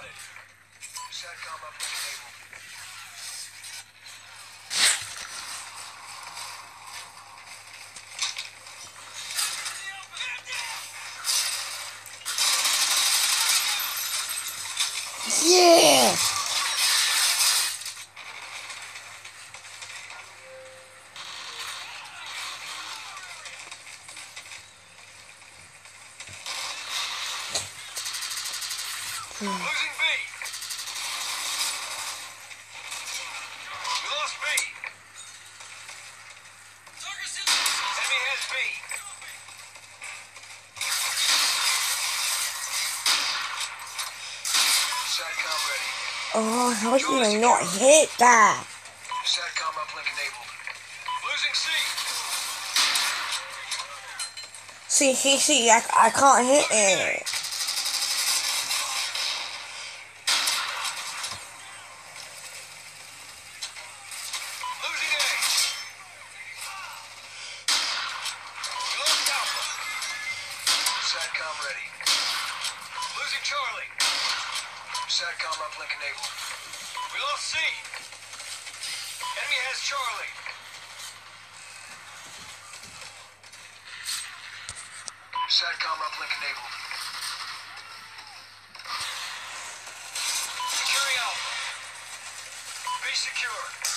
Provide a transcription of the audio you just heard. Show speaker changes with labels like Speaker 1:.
Speaker 1: spotted. Satcom uplink enabled.
Speaker 2: Yeah!
Speaker 1: Losing B. We lost B. Enemy has B. Satcom ready.
Speaker 2: Oh, how did I not hit that?
Speaker 1: Satcom uplink enabled. Losing C.
Speaker 2: See, I can't hit it.
Speaker 1: Losing A. We lost Alpha. Satcom ready. Losing Charlie. Satcom uplink enabled. We lost C. Enemy has Charlie. Satcom uplink enabled. Securing Alpha. Be secure.